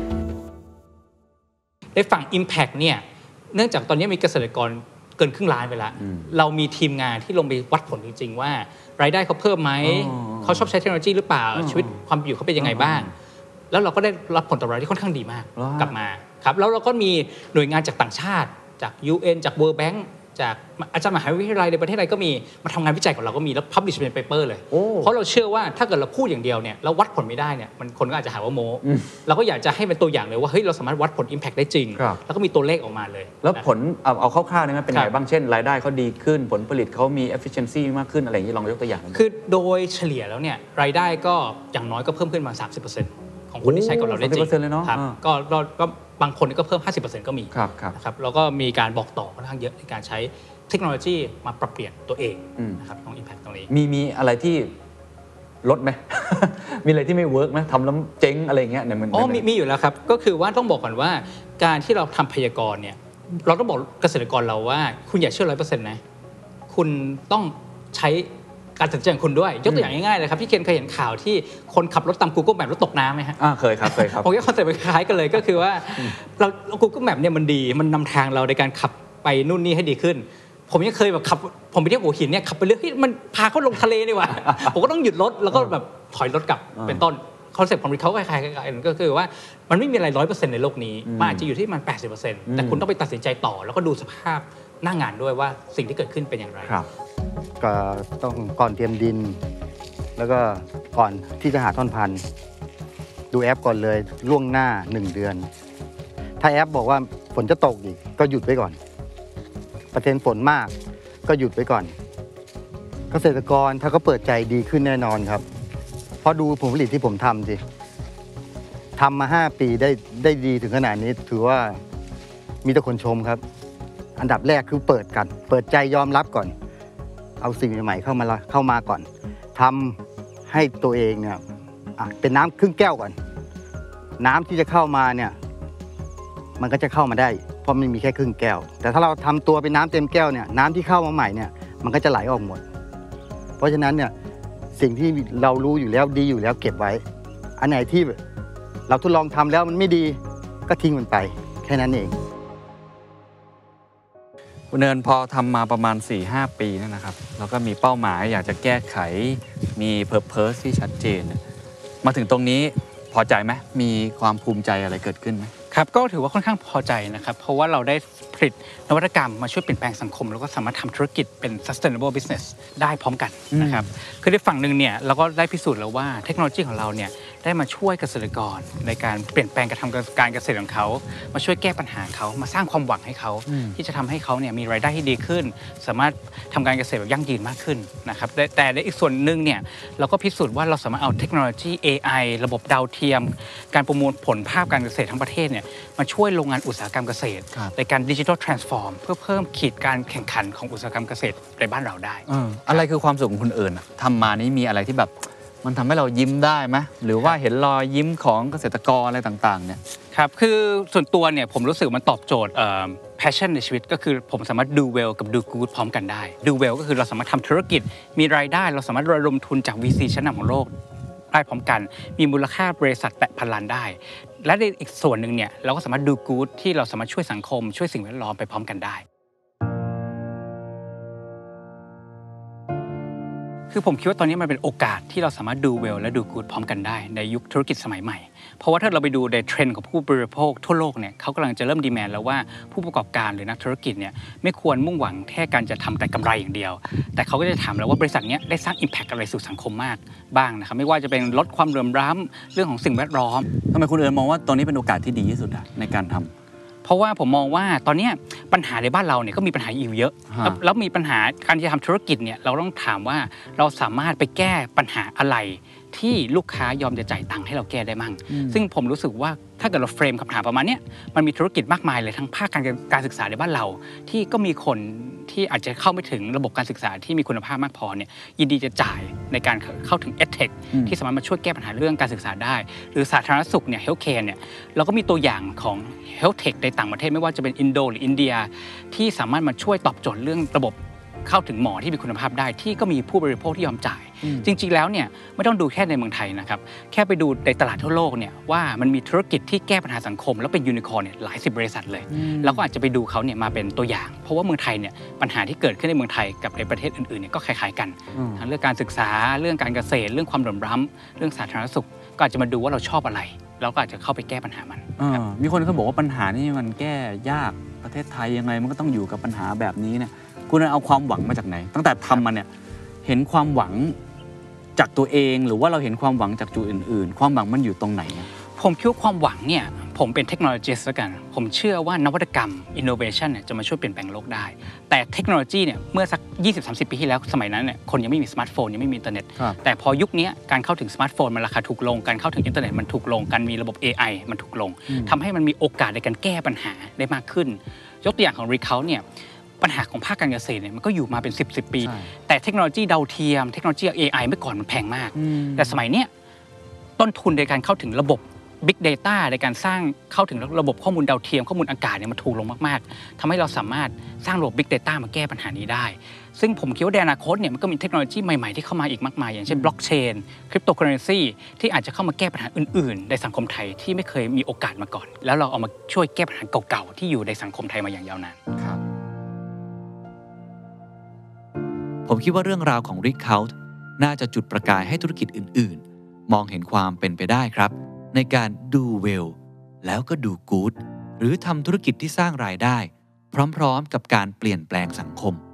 ในฝั่ง Impact เนี่ยเนื่องจากตอนนี้มีเกษตรกรเกินครึ่งล้านไปแล้วเรามีทีมงานที่ลงไปวัดผลจริงๆว่ารายได้เขาเพิ่มไหมเขาชอบใช้เทคโนโลยีหรือเปล่าชีวิตความเป็นอยู่เขาเป็นยังไงบ้างแล้วเราก็ได้รับผลตอบรับที่ค่อนข้างดีมากกลับมาครับแล้วเราก็มีหน่วยงานจากต่างชาติจาก ยู เอ็น จาก World Bank จากอาจารย์มหาวิทยาลัยในประเทศไทยก็มีมาทำงานวิจัยของเราก็มีแล้ว publish เป็น paper เลยเพราะเราเชื่อว่าถ้าเกิดเราพูดอย่างเดียวเนี่ยแล้ววัดผลไม่ได้เนี่ยมันคนก็อาจจะหาว่าโม้เราก็อยากจะให้เป็นตัวอย่างเลยว่าเฮ้ยเราสามารถวัดผล impact ได้จริงแล้วก็มีตัวเลขออกมาเลยแล้วผลเอาเอาคร่าวๆได้ไหมเป็นไงบ้างเช่นรายได้เขาดีขึ้นผลผลิตเขามี efficiency มากขึ้นอะไรอย่างนี้ลองยกตัวอย่างคือโดยเฉลี่ยแล้วเนี่ยรายได้ก็อย่างน้อยก็เพิ่มขึ้นมา สามสิบเปอร์เซ็นต์ ของคนที่ใช้กับเราได้จริงสามสิบเปอร์เซ็นต์ เลยเนาะครับก็ก็บางคนก็เพิ่ม ห้าสิบเปอร์เซ็นต์ ก็มีนะครับแล้วก็มีการบอกต่อค่อนข้างเยอะในการใช้เทคโนโลยีมาปรับเปลี่ยนตัวเองนะครับตรง impact ตรงนี้มีมีอะไรที่ลดไหม มีอะไรที่ไม่เวิร์กไหมทำแล้วเจ๊งอะไรเงี้ยเนี่ยมันอ๋อมีมีอยู่แล้วครับก็คือว่าต้องบอกก่อนว่าการที่เราทำพยากรณ์เนี่ยเราต้องบอกเกษตรกรเราว่าคุณอย่าเชื่อร้อยเปอร์เซ็นต์นะคุณต้องใช้การตัดสินใจของคุณด้วยยกตัวอย่างง่ายๆเลยครับพี่เคนเคยเห็นข่าวที่คนขับรถตาม Google Map แล้วตกน้ำไหมฮะอ่าเคยครับเคยครับผมว่าคอนเซ็ปต์คล้ายกันเลยก็คือว่าเรา Google Map เนี่ยมันดีมันนำทางเราในการขับไปนู่นนี่ให้ดีขึ้นผมยังเคยแบบขับผมไปเที่ยวหัวหินเนี่ยขับไปเรื่อยมันพาเขาลงทะเลนี่หว่า ผมก็ต้องหยุดรถแล้วก็แบบถอยรถกลับเป็นต้นคอนเซ็ปต์ของเขาคล้ายๆกันก็คือว่ามันไม่มีอะไร ร้อยเปอร์เซ็นต์ ในโลกนี้มันอาจจะอยู่ที่มัน แปดสิบเปอร์เซ็นต์ แต่คุณต้องไปตัดสินใจต่อแล้วก็ดูสภาพหน้างานด้วยว่าสิ่งที่เกิดขึ้นเป็นอย่างไรก็ต้องก่อนเตรียมดินแล้วก็ก่อนที่จะหาท่อนพันธุ์ดูแอปก่อนเลยล่วงหน้าหนึ่งเดือนถ้าแอปบอกว่าฝนจะตกอีกก็หยุดไว้ก่อนเปอร์เซ็นต์ฝนมากก็หยุดไว้ก่อนเกษตรกรถ้าก็เปิดใจดีขึ้นแน่นอนครับเพราะดูผลผลิตที่ผมทำสิทำมาห้าปีได้ได้ดีถึงขนาดนี้ถือว่ามีแต่คนชมครับอันดับแรกคือเปิดกันเปิดใจยอมรับก่อนเอาสิ่งใหม่ๆเข้ามาเข้ามาก่อนทำให้ตัวเองเนี่ยเป็นน้ำครึ่งแก้วก่อนน้ำที่จะเข้ามาเนี่ยมันก็จะเข้ามาได้เพราะมันมีแค่ครึ่งแก้วแต่ถ้าเราทำตัวเป็นน้ำเต็มแก้วเนี่ยน้ำที่เข้ามาใหม่เนี่ยมันก็จะไหลออกหมดเพราะฉะนั้นเนี่ยสิ่งที่เรารู้อยู่แล้วดีอยู่แล้วเก็บไว้อันไหนที่เราทดลองทำแล้วมันไม่ดีก็ทิ้งมันไปแค่นั้นเองคุณเนินพอทำมาประมาณ สี่ห้า ปีนั่นนะครับแล้วก็มีเป้าหมายอยากจะแก้ไขมีเพอร์เพสที่ชัดเจนมาถึงตรงนี้พอใจไหมมีความภูมิใจอะไรเกิดขึ้นไหมครับก็ถือว่าค่อนข้างพอใจนะครับเพราะว่าเราได้ผลิตนวัตกรรมมาช่วยเปลี่ยนแปลงสังคมแล้วก็สามารถทำธุรกิจเป็น sustainable business ได้พร้อมกันนะครับคือในฝั่งหนึ่งเนี่ยเราก็ได้พิสูจน์แล้วว่าเทคโนโลยีของเราเนี่ยได้มาช่วยเกษตรกรในการเปลี่ยนแปลงการทำการเกษตรของเขามาช่วยแก้ปัญหาเขามาสร้างความหวังให้เขาที่จะทำให้เขาเนี่ยมีรายได้ที่ดีขึ้นสามารถทำการเกษตรแบบยั่งยืนมากขึ้นนะครับแต่ในอีกส่วนหนึ่งเนี่ยเราก็พิสูจน์ว่าเราสามารถเอาเทคโนโลยี เอ ไอ ระบบดาวเทียมการประมวลผลภาพการเกษตรทั้งประเทศเนี่ยมาช่วยโรงงานอุตสาหกรรมเกษตรในการดิจิทัลทรานส์ฟอร์มเพื่อเพิ่มขีดการแข่งขันของอุตสาหกรรมเกษตรในบ้านเราได้อะไรคือความสุขของคนอื่นทำมานี้มีอะไรที่แบบมันทำให้เรายิ้มได้ไหมหรือว่าเห็นรอยยิ้มของเกษตรกรอะไรต่างๆเนี่ยครับคือส่วนตัวเนี่ยผมรู้สึกมันตอบโจทย์ passion ในชีวิตก็คือผมสามารถ do well กับ do good พร้อมกันได้ do well ก็คือเราสามารถทำธุรกิจมีรายได้เราสามารถระดมทุนจาก วี ซี ชั้นนำของโลกได้พร้อมกันมีมูลค่าบริษัทแตะพันล้านได้และในอีกส่วนหนึ่งเนี่ยเราก็สามารถ do good ที่เราสามารถช่วยสังคมช่วยสิ่งแวดล้อมไปพร้อมกันได้คือผมคิดว่าตอนนี้มันเป็นโอกาสที่เราสามารถดูเวลและดูกู๊ดพร้อมกันได้ในยุคธุรกิจสมัยใหม่เพราะว่าถ้าเราไปดูในเทรนด์ของผู้บริโภคทั่วโลกเนี่ยเขากำลังจะเริ่มดีแมนด์แล้วว่าผู้ประกอบการหรือนักธุรกิจเนี่ยไม่ควรมุ่งหวังแค่การจะทำแต่กำไรอย่างเดียวแต่เขาก็จะถามแล้วว่าบริษัทนี้ได้สร้าง impact อะไรสู่สังคมมากบ้างนะครับไม่ว่าจะเป็นลดความเหลื่อมล้ำเรื่องของสิ่งแวดล้อมทำไมคุณเอิญมองว่าตอนนี้เป็นโอกาสที่ดีที่สุดในการทำเพราะว่าผมมองว่าตอนนี้ปัญหาในบ้านเราเนี่ยก็มีปัญหาอยู่เยอะแล้วมีปัญหาการจะทำธุรกิจเนี่ยเราต้องถามว่าเราสามารถไปแก้ปัญหาอะไรที่ลูกค้ายอมจะจ่ายตังค์ให้เราแก้ได้มั่งซึ่งผมรู้สึกว่าถ้าเกิดเราเฟรมคำถามประมาณนี้มันมีธุรกิจมากมายเลยทั้งภาคการการศึกษาในบ้านเราที่ก็มีคนที่อาจจะเข้าไม่ถึงระบบการศึกษาที่มีคุณภาพมากพอเนี่ยยินดีจะจ่ายในการเข้าถึง EdTech ที่สามารถมาช่วยแก้ปัญหาเรื่องการศึกษาได้หรือสาธารณสุขเนี่ย Healthcare เนี่ยเราก็มีตัวอย่างของ Healthtech ในต่างประเทศไม่ว่าจะเป็นอินโดหรืออินเดียที่สามารถมาช่วยตอบโจทย์เรื่องระบบเข้าถึงหมอที่มีคุณภาพได้ที่ก็มีผู้บริโภคที่ยอมจ่ายจริงๆแล้วเนี่ยไม่ต้องดูแค่ในเมืองไทยนะครับแค่ไปดูในตลาดทั่วโลกเนี่ยว่ามันมีธุรกิจที่แก้ปัญหาสังคมแล้วเป็นยูนิคอร์นเนี่ยหลายสิบบริษัทเลยแล้วก็อาจจะไปดูเขาเนี่ยมาเป็นตัวอย่างเพราะว่าเมืองไทยเนี่ยปัญหาที่เกิดขึ้นในเมืองไทยกับในประเทศอื่นๆเนี่ยก็คล้ายๆกันทั้งเรื่องการศึกษาเรื่องการเกษตรเรื่องความเหลื่อมล้ำเรื่องสาธารณสุขก็อาจจะมาดูว่าเราชอบอะไรแล้วก็อาจจะเข้าไปแก้ปัญหามันมีคนเขาบอกว่าปัญหานี่มันแก้ยากประเทศไทยยังไงมันก็ต้องอยู่กับปัญหาแบบนี้เนี่ยคุณเอาความหวังมาจากไหนตั้งแต่ทำมาเนี่ยเห็นความหวังจากตัวเองหรือว่าเราเห็นความหวังจากจุดอื่นๆความหวังมันอยู่ตรงไหนผมคิดว่าความหวังเนี่ยผมเป็นเทคโนโลยีแล้วกันผมเชื่อว่านวัตกรรม innovation เนี่ยจะมาช่วยเปลี่ยนแปลงโลกได้แต่เทคโนโลยีเนี่ยเมื่อสัก ยี่สิบถึงสามสิบ ปีที่แล้วสมัยนั้นเนี่ยคนยังไม่มีสมาร์ทโฟนยังไม่มีอินเทอร์เน็ตแต่พอยุคนี้การเข้าถึงสมาร์ทโฟนมันราคาถูกลงการเข้าถึงอินเทอร์เน็ตมันถูกลงการมีระบบ เอ ไอ มันถูกลงทำให้มันมีโอกาสในการแก้ปัญหาได้มากขึ้นยกตัวอย่างของ Recount เนี่ยปัญหาของภาคการเกษตรเนี่ยมันก็อยู่มาเป็นสิบ สิบปีแต่เทคโนโลยีดาวเทียมเทคโนโลยี เอ ไอ เมื่อก่อนมันแพงมากแต่สมัยเนี้ยต้นทุนในการเข้าถึงระบบ Big Data ในการสร้างเข้าถึงระบบข้อมูลดาวเทียมข้อมูลอากาศเนี่ยมันถูกลงมากๆทำให้เราสามารถสร้างระบบ Big Data มาแก้ปัญหานี้ได้ซึ่งผมคิดว่าในอนาคตเนี่ยมันก็มีเทคโนโลยีใหม่ๆที่เข้ามาอีกมากมายอย่างเช่นบล็อกเชนคริปโตเคอเรนซีที่อาจจะเข้ามาแก้ปัญหาอื่นๆในสังคมไทยที่ไม่เคยมีโอกาสมาก่อนแล้วเราเอามาช่วยแก้ปัญหาเก่าๆที่อยู่ในสังคมไทยมาอย่างยาวนานผมคิดว่าเรื่องราวของ Recount น่าจะจุดประกายให้ธุรกิจอื่นๆมองเห็นความเป็นไปได้ครับในการ do well แล้วก็ do good หรือทำธุรกิจที่สร้างรายได้พร้อมๆกับการเปลี่ยนแปลงสังคม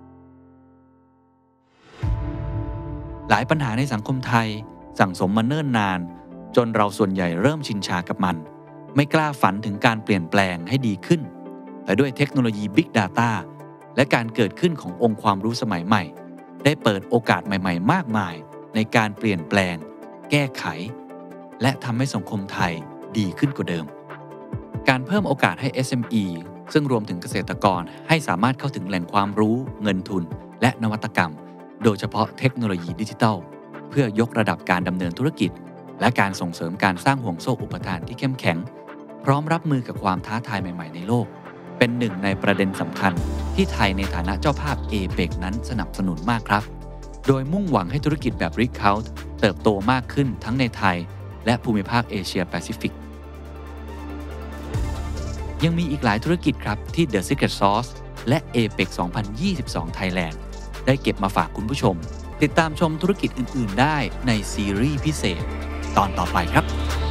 หลายปัญหาในสังคมไทยสั่งสมมาเนิ่นนานจนเราส่วนใหญ่เริ่มชินชากับมันไม่กล้าฝันถึงการเปลี่ยนแปลงให้ดีขึ้นแต่ด้วยเทคโนโลยี Big Data และการเกิดขึ้นขององค์ความรู้สมัยใหม่ได้เปิดโอกาสใหม่ๆมากมายในการเปลี่ยนแปลงแก้ไขและทำให้สังคมไทยดีขึ้นกว่าเดิมการเพิ่มโอกาสให้ เอส เอ็ม อี ซึ่งรวมถึงเกษตรกรให้สามารถเข้าถึงแหล่งความรู้เงินทุนและนวัตกรรมโดยเฉพาะเทคโนโลยีดิจิทัลเพื่อยกระดับการดำเนินธุรกิจและการส่งเสริมการสร้างห่วงโซ่อุปทานที่เข้มแข็งพร้อมรับมือกับความท้าทายใหม่ๆในโลกเป็นหนึ่งในประเด็นสำคัญที่ไทยในฐานะเจ้าภาพ เอ เปก นั้นสนับสนุนมากครับโดยมุ่งหวังให้ธุรกิจแบบ Recount เติบโตมากขึ้นทั้งในไทยและภูมิภาคเอเชียแปซิฟิกยังมีอีกหลายธุรกิจครับที่ The Secret Sauce และ เอ เปก สองพันยี่สิบสอง Thailand ได้เก็บมาฝากคุณผู้ชมติดตามชมธุรกิจอื่นๆได้ในซีรีส์พิเศษตอนต่อไปครับ